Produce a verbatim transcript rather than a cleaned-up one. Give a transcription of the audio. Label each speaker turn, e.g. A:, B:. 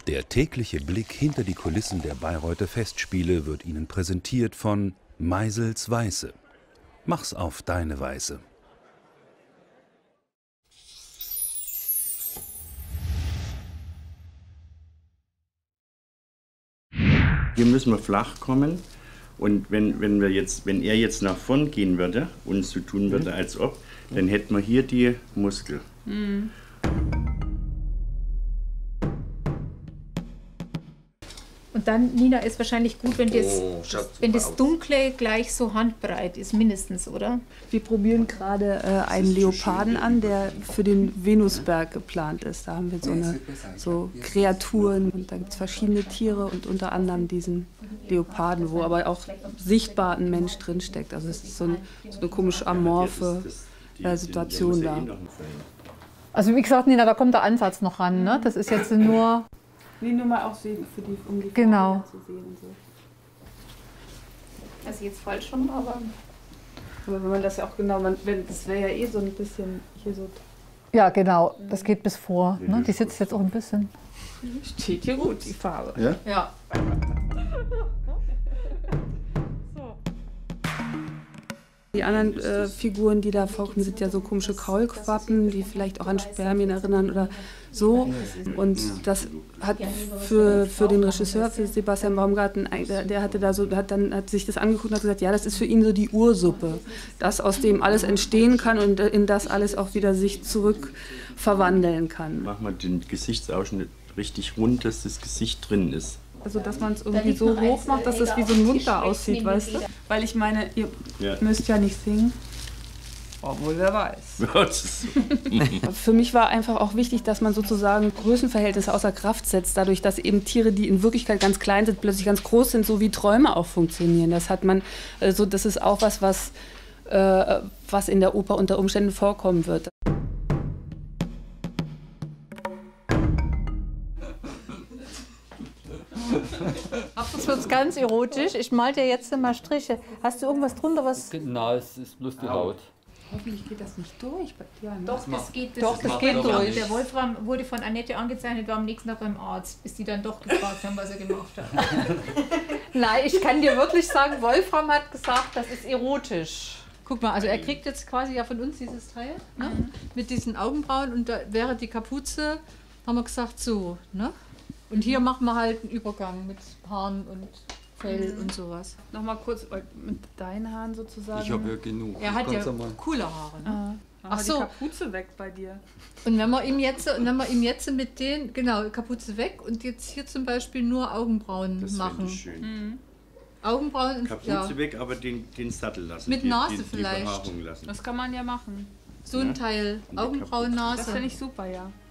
A: Der tägliche Blick hinter die Kulissen der Bayreuther Festspiele wird Ihnen präsentiert von Meisels Weiße. Mach's auf deine Weise.
B: Hier müssen wir flach kommen. Und wenn, wenn, wir jetzt, wenn er jetzt nach vorn gehen würde und so tun würde, als ob, dann hätten wir hier die Muskel.
C: Mhm. Und dann, Nina, ist wahrscheinlich gut, wenn das,
D: Oh,
C: wenn das Dunkle gleich so handbreit ist, mindestens, oder?
E: Wir probieren gerade äh, einen Leoparden an, der für den Venusberg geplant ist. Da haben wir so, eine, so Kreaturen und da gibt es verschiedene Tiere und unter anderem diesen Leoparden, wo aber auch sichtbar ein Mensch drinsteckt. Also es ist so, ein, so eine komisch amorphe äh, Situation da.
F: Also wie gesagt, Nina, da kommt der Ansatz noch ran, ne? Das ist jetzt nur...
E: Nee, nur mal auch sehen, für die, um die
F: genau.
E: zu sehen und so.
C: Also jetzt falsch rum, aber...
E: Aber wenn man das ja auch genau, man, wenn, das wäre ja eh so ein bisschen hier so...
F: Ja, genau, das geht bis vor. Ne? Die sitzt jetzt auch ein bisschen.
E: Steht hier gut, die Farbe.
B: Ja?
F: Ja.
E: Die anderen äh, Figuren, die da vorkommen, sind ja so komische Kaulquappen, die vielleicht auch an Spermien erinnern oder so. Und das hat für, für den Regisseur, für Sebastian Baumgarten, der hatte da so, hat dann hat sich das angeguckt und hat gesagt, ja, das ist für ihn so die Ursuppe, das aus dem alles entstehen kann und in das alles auch wieder sich zurück verwandeln kann.
B: Machen wir den Gesichtsausschnitt richtig rund, dass das Gesicht drin ist.
E: Also, dass man es irgendwie so hoch macht, dass es wie so ein Mund da aussieht, weißt du? Weil ich meine, ihr
B: Ja.
E: müsst ja nicht singen. Obwohl, wer weiß.
B: Das ist so.
E: Für mich war einfach auch wichtig, dass man sozusagen Größenverhältnisse außer Kraft setzt, dadurch, dass eben Tiere, die in Wirklichkeit ganz klein sind, plötzlich ganz groß sind, so wie Träume auch funktionieren. Das hat man, also das ist auch was, was, äh, was in der Oper unter Umständen vorkommen wird.
F: Jetzt wird es ganz erotisch. Ich mal dir jetzt mal Striche. Hast du irgendwas drunter, was...
D: Nein, es ist bloß die Haut.
E: Hoffentlich geht das nicht durch bei dir. Ne?
C: Doch, das geht, das,
F: Doch, das
C: das
F: geht durch.
C: Der Wolfram wurde von Annette angezeichnet, war am nächsten Tag beim Arzt, bis die dann doch gefragt haben, was er gemacht hat.
F: Nein, ich kann dir wirklich sagen, Wolfram hat gesagt, das ist erotisch. Guck mal, also er kriegt jetzt quasi ja von uns dieses Teil, ne? Mhm. Mit diesen Augenbrauen und da wäre die Kapuze, haben wir gesagt, so, ne? Und hier machen wir halt einen Übergang mit Haaren und Fell mhm. und sowas.
E: Nochmal kurz mit deinen Haaren sozusagen.
D: Ich habe ja genug.
F: Er hat ja
D: mal.
F: coole Haare. Ne?
E: Ah.
F: Ach so.
E: Die Kapuze weg bei dir.
F: Und wenn wir ihm jetzt, und wenn wir ihm jetzt mit den, genau, Kapuze weg und jetzt hier zum Beispiel nur Augenbrauen
B: Das
F: machen.
B: finde ich schön.
F: Mhm. Augenbrauen und
B: Kapuze
F: ja.
B: weg, aber den, den Sattel lassen.
F: Mit
B: die,
F: Nase
B: die,
F: vielleicht.
B: Die Behaarung lassen.
E: Das kann man ja machen.
F: So ein Teil,
B: die
F: Augenbrauen,
E: Das
F: Nase.
E: finde ich super, ja.